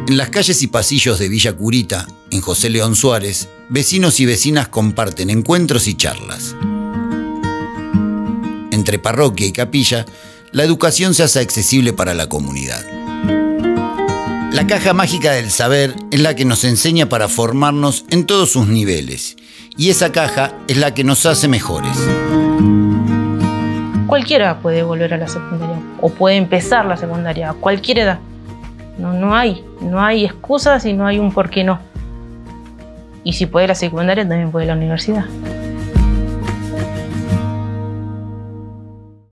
En las calles y pasillos de Villa Curita, en José León Suárez, vecinos y vecinas comparten encuentros y charlas. Entre parroquia y capilla, la educación se hace accesible para la comunidad. La caja mágica del saber es la que nos enseña para formarnos en todos sus niveles, y esa caja es la que nos hace mejores. Cualquiera puede volver a la secundaria o puede empezar la secundaria a cualquier edad. No hay excusas y no hay un por qué no. Y si puede la secundaria, también puede la universidad.